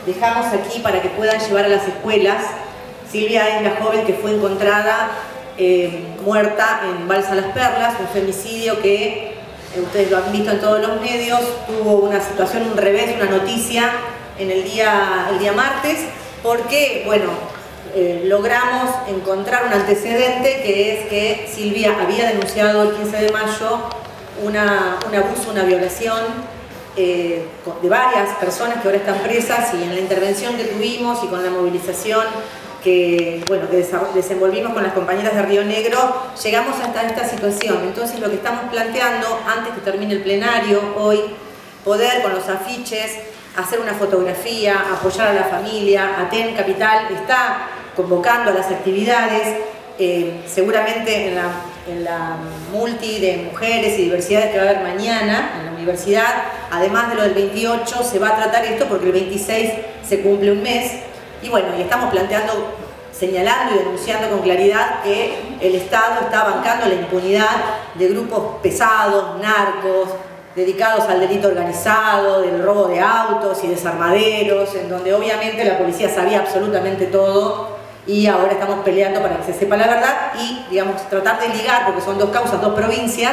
dejamos aquí para que puedan llevar a las escuelas. Silvia es la joven que fue encontrada muerta en Balsa Las Perlas, un femicidio que ustedes lo han visto en todos los medios, tuvo una situación, un revés, una noticia en el día martes, porque, bueno, logramos encontrar un antecedente, que es que Silvia había denunciado el 15 de mayo un abuso, una violación de varias personas que ahora están presas, y en la intervención que tuvimos y con la movilización que desenvolvimos con las compañeras de Río Negro, llegamos hasta esta situación. Entonces lo que estamos planteando, antes que termine el plenario hoy, poder con los afiches hacer una fotografía, apoyar a la familia. ATEN Capital está convocando a las actividades, seguramente en la multi de mujeres y diversidades que va a haber mañana en la universidad, además de lo del 28, se va a tratar esto porque el 26 se cumple un mes. Y bueno, y estamos planteando, señalando y denunciando con claridad que el Estado está bancando la impunidad de grupos pesados, narcos, dedicados al delito organizado, del robo de autos y desarmaderos, en donde obviamente la policía sabía absolutamente todo, y ahora estamos peleando para que se sepa la verdad y, digamos, tratar de ligar, porque son dos causas, dos provincias,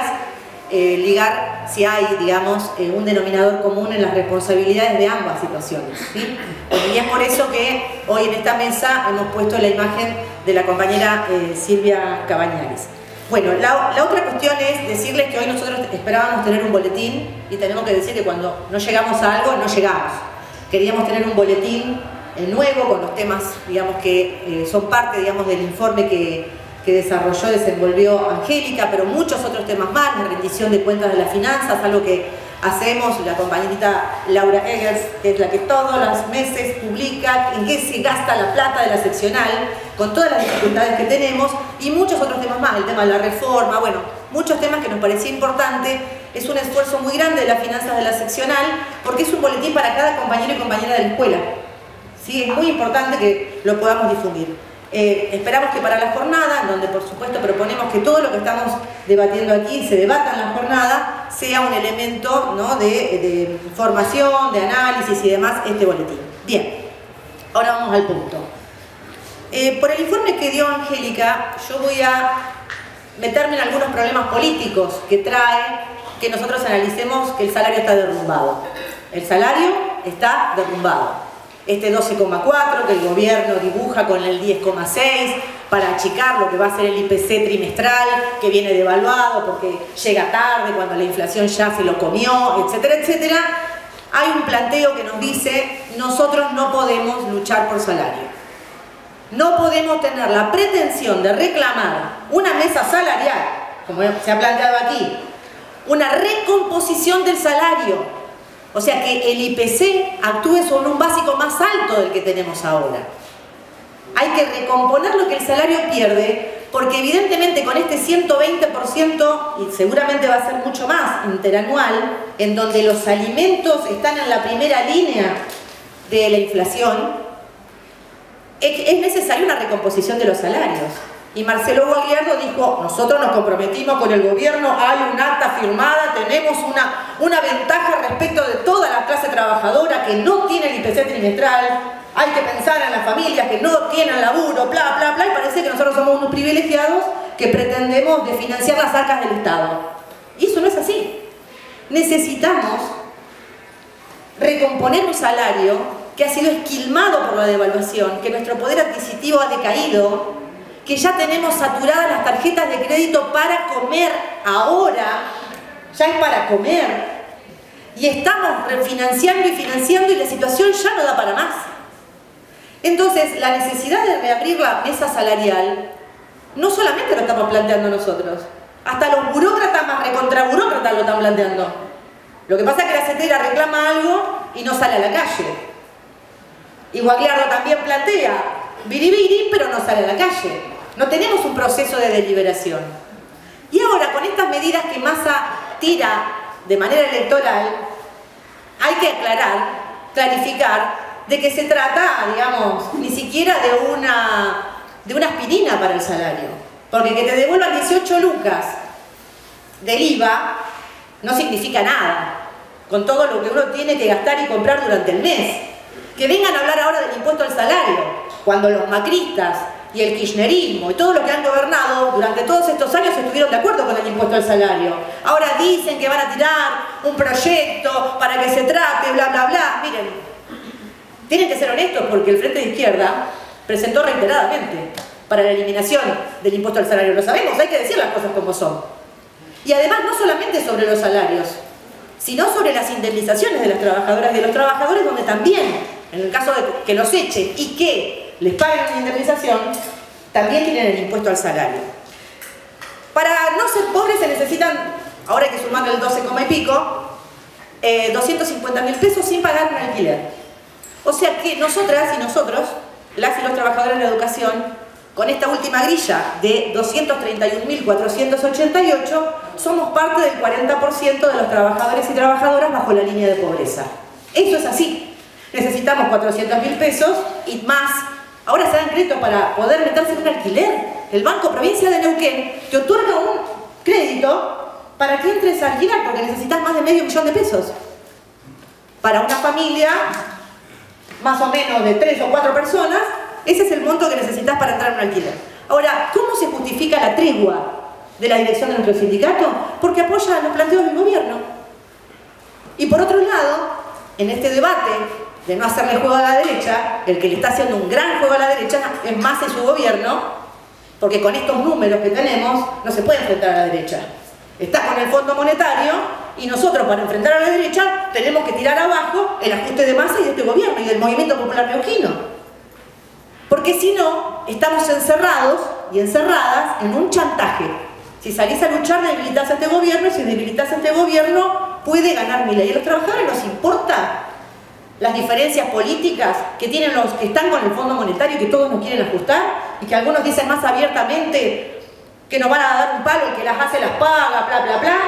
ligar si hay, digamos, un denominador común en las responsabilidades de ambas situaciones, ¿sí? Y es por eso que hoy en esta mesa hemos puesto la imagen de la compañera Silvia Cabañales. Bueno, la otra cuestión es decirles que hoy nosotros esperábamos tener un boletín, y tenemos que decir que cuando no llegamos a algo, no llegamos. Queríamos tener un boletín nuevo con los temas, digamos, que son parte, digamos, del informe que desarrolló, desenvolvió Angélica, pero muchos otros temas más, la rendición de cuentas de las finanzas, algo que hacemos la compañerita Laura Eggers, que es la que todos los meses publica en qué se gasta la plata de la seccional, con todas las dificultades que tenemos, y muchos otros temas más, el tema de la reforma, bueno, muchos temas que nos parecía importante. Es un esfuerzo muy grande de las finanzas de la seccional, porque es un boletín para cada compañero y compañera de la escuela. Sí, es muy importante que lo podamos difundir. Esperamos que para la jornada, en donde por supuesto proponemos que todo lo que estamos debatiendo aquí se debata en la jornada, sea un elemento, ¿no?, de formación, de análisis y demás, este boletín. Bien, ahora vamos al punto. Por el informe que dio Angélica, yo voy a meterme en algunos problemas políticos que trae que nosotros analicemos que el salario está derrumbado. El salario está derrumbado. Este 12,4 que el gobierno dibuja con el 10,6 para achicar lo que va a ser el IPC trimestral, que viene devaluado porque llega tarde, cuando la inflación ya se lo comió, etcétera, etcétera. Hay un planteo que nos dice: nosotros no podemos luchar por salario. No podemos tener la pretensión de reclamar una mesa salarial, como se ha planteado aquí, una recomposición del salario. O sea, que el IPC actúe sobre un básico más alto del que tenemos ahora. Hay que recomponer lo que el salario pierde, porque evidentemente con este 120%, y seguramente va a ser mucho más interanual, en donde los alimentos están en la primera línea de la inflación, es necesaria una recomposición de los salarios. Y Marcelo Guagliardo dijo: nosotros nos comprometimos con el gobierno, hay un acta firmada, tenemos una ventaja respecto de toda la clase trabajadora que no tiene el IPC trimestral, hay que pensar en las familias que no tienen laburo, bla, bla, bla, y parece que nosotros somos unos privilegiados que pretendemos de financiar las arcas del Estado. Y eso no es así. Necesitamos recomponer un salario que ha sido esquilmado por la devaluación, que nuestro poder adquisitivo ha decaído, que ya tenemos saturadas las tarjetas de crédito para comer ahora, ya es para comer, y estamos refinanciando y financiando y la situación ya no da para más. Entonces, la necesidad de reabrir la mesa salarial no solamente lo estamos planteando nosotros, hasta los burócratas más recontraburócratas lo están planteando. Lo que pasa es que la CETERA reclama algo y no sale a la calle. Y Guagliardo también plantea biribiri, pero no sale a la calle. No tenemos un proceso de deliberación. Y ahora, con estas medidas que Massa tira de manera electoral, hay que aclarar, clarificar, de que se trata, digamos, ni siquiera de una aspirina para el salario. Porque que te devuelvan 18 lucas del IVA no significa nada, con todo lo que uno tiene que gastar y comprar durante el mes. Que vengan a hablar ahora del impuesto al salario, cuando los macristas y el kirchnerismo y todo lo que han gobernado durante todos estos años estuvieron de acuerdo con el impuesto al salario. Ahora dicen que van a tirar un proyecto para que se trate, bla, bla, bla. Miren, tienen que ser honestos porque el Frente de Izquierda presentó reiteradamente para la eliminación del impuesto al salario. Lo sabemos, hay que decir las cosas como son. Y además no solamente sobre los salarios, sino sobre las indemnizaciones de las trabajadoras y de los trabajadores, donde también, en el caso de que los echen y que les paguen una indemnización, también tienen el impuesto al salario. Para no ser pobres se necesitan, ahora hay que sumarle el 12, y pico, 250.000 pesos sin pagar un alquiler. O sea que nosotras y nosotros, las y los trabajadores de la educación, con esta última grilla de 231.488, somos parte del 40% de los trabajadores y trabajadoras bajo la línea de pobreza. Eso es así. Necesitamos 400.000 pesos y más. Ahora se dan créditos para poder meterse en un alquiler. El Banco Provincia de Neuquén te otorga un crédito para que entres a alquilar, porque necesitas más de medio millón de pesos. Para una familia, más o menos de 3 o 4 personas, ese es el monto que necesitas para entrar en un alquiler. Ahora, ¿cómo se justifica la tregua de la dirección de nuestro sindicato? Porque apoya los planteos del gobierno. Y por otro lado, en este debate de no hacerle juego a la derecha, el que le está haciendo un gran juego a la derecha es más en su gobierno, porque con estos números que tenemos no se puede enfrentar a la derecha. Está con el Fondo Monetario y nosotros para enfrentar a la derecha tenemos que tirar abajo el ajuste de masa y de este gobierno y del Movimiento Popular Neuquino. Porque si no, estamos encerrados y encerradas en un chantaje. Si salís a luchar, debilitas a este gobierno, y si debilitas a este gobierno, puede ganar Milei. ¿Y a los trabajadores nos importa las diferencias políticas que tienen los que están con el Fondo Monetario y que todos nos quieren ajustar? Y que algunos dicen más abiertamente que nos van a dar un palo, el que las hace las paga, bla, bla, bla.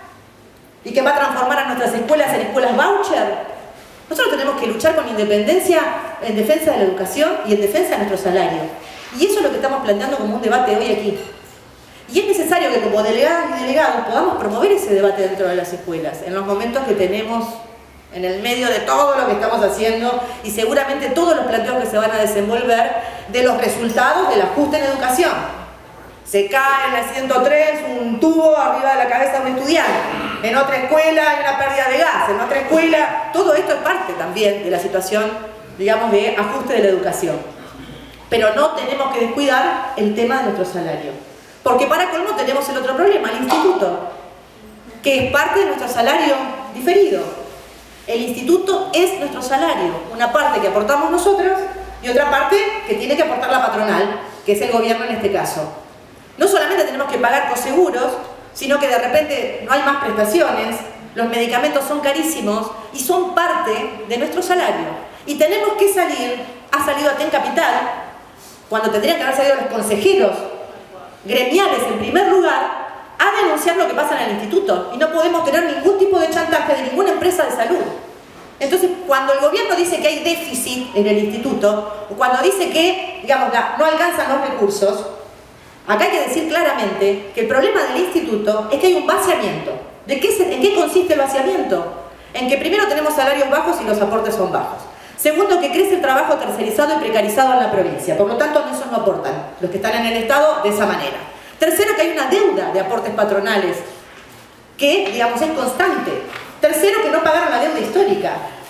Y que va a transformar a nuestras escuelas en escuelas voucher. Nosotros tenemos que luchar con independencia en defensa de la educación y en defensa de nuestro salario. Y eso es lo que estamos planteando como un debate hoy aquí. Y es necesario que como delegadas y delegados podamos promover ese debate dentro de las escuelas, en los momentos que tenemos en el medio de todo lo que estamos haciendo y seguramente todos los planteos que se van a desenvolver de los resultados del ajuste en educación. Se cae en la 103 un tubo arriba de la cabeza de un estudiante. En otra escuela hay una pérdida de gas. En otra escuela... Todo esto es parte también de la situación, digamos, de ajuste de la educación. Pero no tenemos que descuidar el tema de nuestro salario. Porque para colmo tenemos el otro problema, el instituto, que es parte de nuestro salario diferido. El instituto es nuestro salario. Una parte que aportamos nosotros y otra parte que tiene que aportar la patronal, que es el gobierno en este caso. No solamente tenemos que pagar coseguros, sino que de repente no hay más prestaciones, los medicamentos son carísimos y son parte de nuestro salario. Y tenemos que salir, ha salido Aten Capital, cuando tendrían que haber salido los consejeros gremiales en primer lugar, a denunciar lo que pasa en el instituto. Y no podemos tener ningún tipo de chantaje de ninguna empresa de salud. Entonces, cuando el gobierno dice que hay déficit en el instituto, o cuando dice que, digamos, no alcanzan los recursos, acá hay que decir claramente que el problema del instituto es que hay un vaciamiento. ¿En qué consiste el vaciamiento? En que primero tenemos salarios bajos y los aportes son bajos. Segundo, que crece el trabajo tercerizado y precarizado en la provincia. Por lo tanto, esos no aportan los que están en el Estado de esa manera. Tercero, que hay una deuda de aportes patronales que, digamos, es constante. Tercero, que no pagaron la deuda histórica.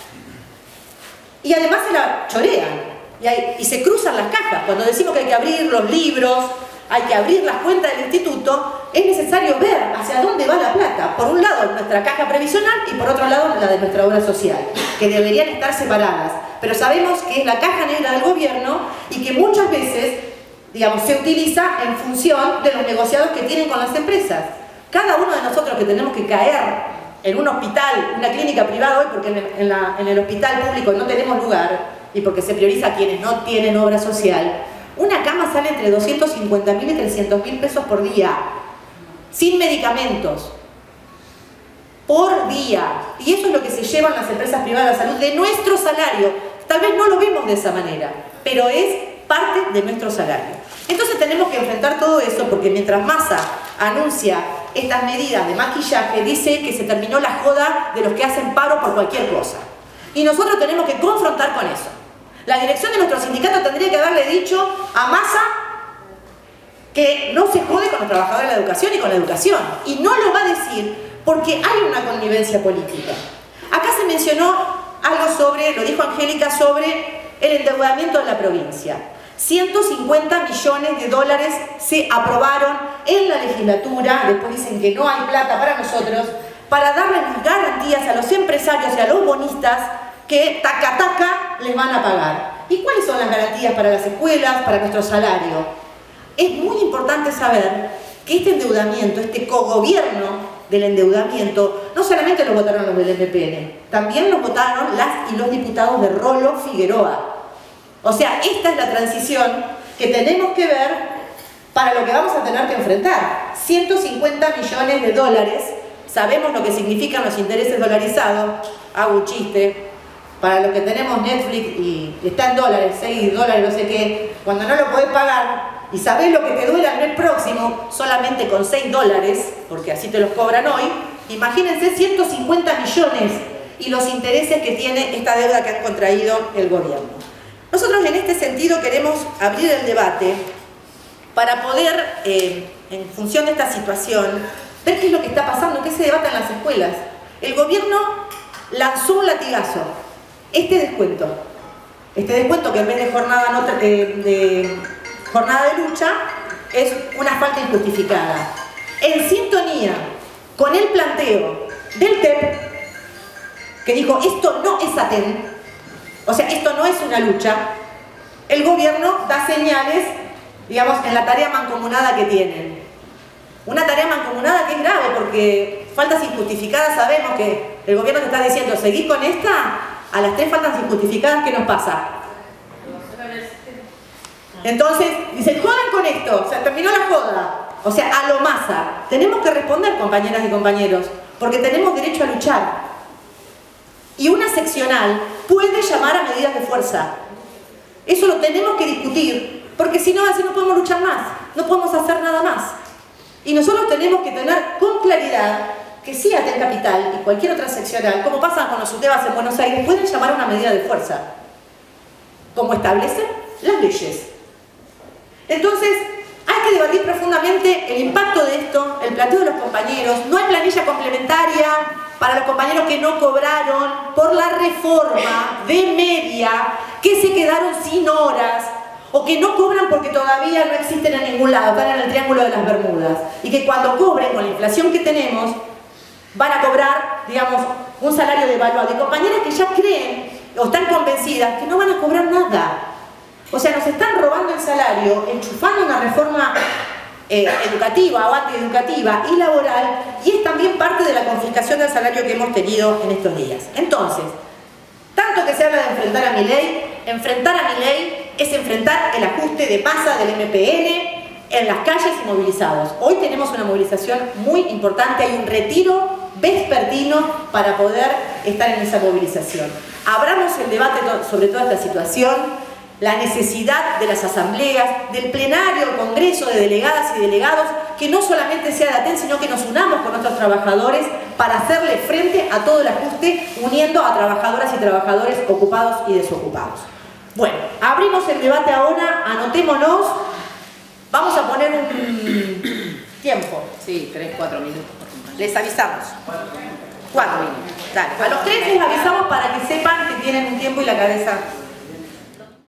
Y además se la chorean. Y se cruzan las cajas. Cuando decimos que hay que abrir los libros, hay que abrir las cuentas del instituto, es necesario ver hacia dónde va la plata. Por un lado, nuestra caja previsional y por otro lado, la de nuestra obra social, que deberían estar separadas. Pero sabemos que es la caja negra del gobierno y que muchas veces, digamos, se utiliza en función de los negociados que tienen con las empresas. Cada uno de nosotros que tenemos que caer en un hospital, una clínica privada hoy, porque en el hospital público no tenemos lugar y porque se prioriza a quienes no tienen obra social, una cama sale entre 250.000 y 300.000 pesos por día, sin medicamentos, por día. Y eso es lo que se llevan las empresas privadas de salud de nuestro salario. Tal vez no lo vemos de esa manera, pero es parte de nuestro salario. Entonces tenemos que enfrentar todo eso, porque mientras Massa anuncia estas medidas de maquillaje, dice que se terminó la joda de los que hacen paro por cualquier cosa. Y nosotros tenemos que confrontar con eso. La dirección de nuestro sindicato tendría que haberle dicho a Massa que no se jode con los trabajadores de la educación y con la educación. Y no lo va a decir porque hay una connivencia política. Acá se mencionó algo sobre, lo dijo Angélica, sobre el endeudamiento de la provincia. 150 millones de dólares se aprobaron en la legislatura, después dicen que no hay plata para nosotros, para darles las garantías a los empresarios y a los bonistas que taca les van a pagar. ¿Y cuáles son las garantías para las escuelas, para nuestro salario? Es muy importante saber que este endeudamiento, este cogobierno del endeudamiento, no solamente lo votaron los del MPN, también lo votaron las y los diputados de Rolo Figueroa. O sea, esta es la transición que tenemos que ver para lo que vamos a tener que enfrentar. 150 millones de dólares, sabemos lo que significan los intereses dolarizados, hago un chiste, para los que tenemos Netflix y está en dólares, 6 dólares, no sé qué, cuando no lo podés pagar y sabés lo que te duele al mes próximo, solamente con 6 dólares, porque así te los cobran hoy, imagínense 150 millones y los intereses que tiene esta deuda que han contraído el gobierno. Nosotros en este sentido queremos abrir el debate para poder, en función de esta situación, ver qué es lo que está pasando, qué se debate en las escuelas. El gobierno lanzó un latigazo, este descuento que en vez de jornada de lucha es una falta injustificada. En sintonía con el planteo del TEP, que dijo esto no es ATEN, o sea, esto no es una lucha, el gobierno da señales, digamos, en la tarea mancomunada que tienen. Una tarea mancomunada que es grave porque faltas injustificadas, sabemos que el gobierno te está diciendo, seguís con esta, a las 3 faltas injustificadas, ¿qué nos pasa? Entonces, dicen, jodan con esto, o sea, terminó la joda. O sea, a lo Massa. Tenemos que responder, compañeras y compañeros, porque tenemos derecho a luchar. Y una seccional puede llamar a medidas de fuerza. Eso lo tenemos que discutir, porque si no, así no podemos luchar más, no podemos hacer nada más. Y nosotros tenemos que tener con claridad que sí, Aten Capital y cualquier otra seccional, como pasa con los UTEBAS en Buenos Aires, pueden llamar a una medida de fuerza, como establecen las leyes. Entonces, hay que debatir profundamente el impacto de esto, el planteo de los compañeros. No hay planilla complementaria para los compañeros que no cobraron por la reforma de media, que se quedaron sin horas, o que no cobran porque todavía no existen en ningún lado, están en el Triángulo de las Bermudas. Y que cuando cobren, con la inflación que tenemos, van a cobrar, digamos, un salario devaluado. Y compañeras que ya creen, o están convencidas, que no van a cobrar nada. O sea, nos están robando el salario, enchufando una reforma educativa o antieducativa y laboral, y es también parte de la confiscación del salario que hemos tenido en estos días. Entonces, tanto que se habla de enfrentar a Milei es enfrentar el ajuste de masa del MPN en las calles y movilizados. Hoy tenemos una movilización muy importante, hay un retiro vespertino para poder estar en esa movilización. Abramos el debate sobre toda esta situación, la necesidad de las asambleas, del plenario, el congreso de delegadas y delegados, que no solamente sea de Aten, sino que nos unamos con nuestros trabajadores para hacerle frente a todo el ajuste, uniendo a trabajadoras y trabajadores ocupados y desocupados. Bueno, abrimos el debate ahora, anotémonos, vamos a poner un tiempo. Sí, 3-4 minutos. Les avisamos. 4 minutos. Dale. A los 3 les avisamos para que sepan que tienen un tiempo y la cabeza